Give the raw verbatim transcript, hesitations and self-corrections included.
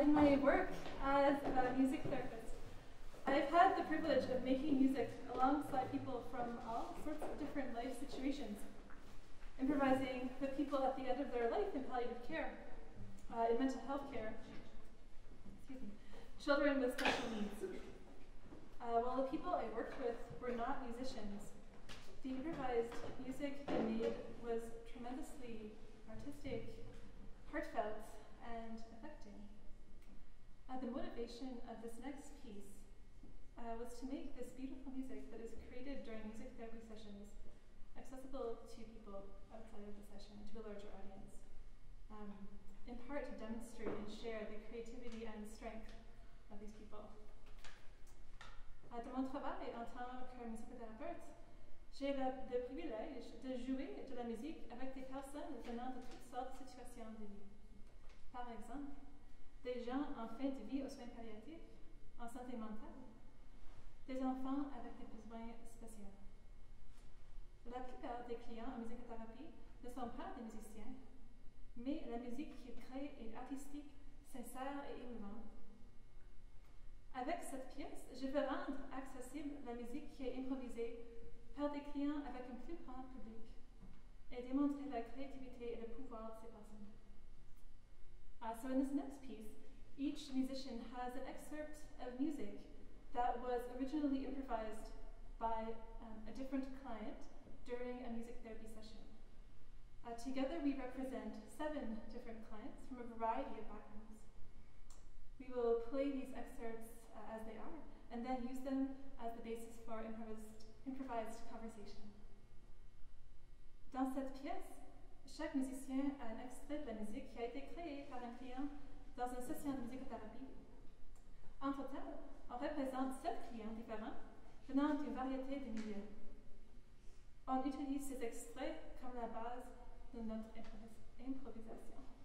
in my work as a music therapist, I've had the privilege of making music alongside people from all sorts of different life situations, improvising with people at the end of their life in palliative care, uh, in mental health care, excuse me, children with special needs. Uh, while the people I worked with were not musicians, the improvised music they made was tremendously artistic, heartfelt, and affecting. Uh, the motivation of this next piece uh, was to make this beautiful music that is created during music therapy sessions accessible to people outside of the session, to a larger audience. Um, in part to demonstrate and share the creativity and strength of these people. Uh, de mon travail en tant que musicothérapeute, j'ai le, le privilège de jouer de la musique avec des personnes venant de toutes sortes de situations de vie. Par exemple, des gens en fin de vie aux soins palliatifs, en santé mentale, des enfants avec des besoins spéciaux. La plupart des clients en musicothérapie ne sont pas des musiciens, mais la musique qu'ils créent est artistique, sincère et émouvante. Avec cette pièce, je veux rendre accessible la musique qui est improvisée par des clients avec un plus grand public et démontrer la créativité et le pouvoir de ces personnes. Uh, so in this next piece, each musician has an excerpt of music that was originally improvised by um, a different client during a music therapy session. Uh, together we represent seven different clients from a variety of backgrounds. We will play these excerpts uh, as they are, and then use them as the basis for improvised, improvised conversation. Dans cette pièce, chaque musicien a un extrait de la musique qui a été créée par un client dans une session de musicothérapie. En total, on représente sept clients différents venant d'une variété de milieux. On utilise ces extraits comme la base de notre improvis- improvisation.